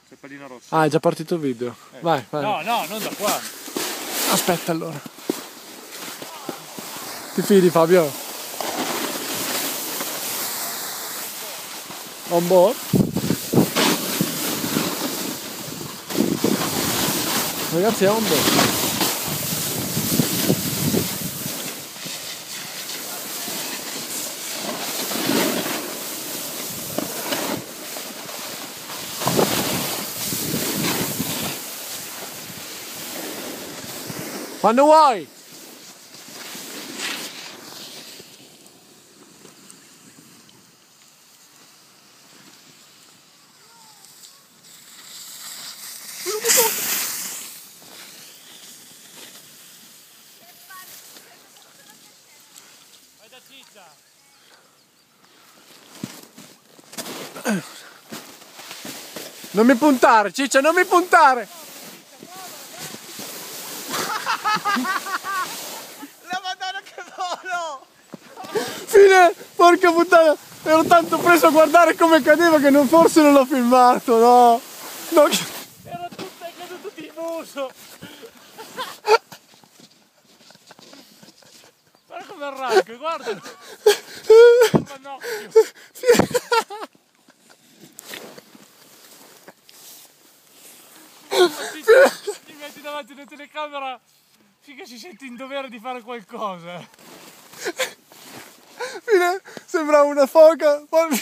C'è pallina rossa. Ah, è già partito il video. Vai, vai. No, no, non da qua. Aspetta allora. Ti fidi, Fabio? On board? Ragazzi, è on board. Quando vuoi! Vai da Ciccia! Non mi puntare, Ciccia, non mi puntare! La madonna che volo! Fine, porca puttana, ero tanto preso a guardare come cadeva che forse non l'ho filmato, no? No. Era tutto, è caduto di muso! Guarda come arranca, guarda! Il manocchio! Ti metti davanti alla telecamera finché ci senti in dovere di fare qualcosa. Fine, sembrava una foca, poi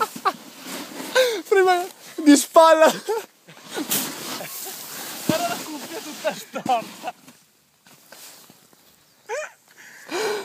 prima di spalla. Era la cuffia tutta storta.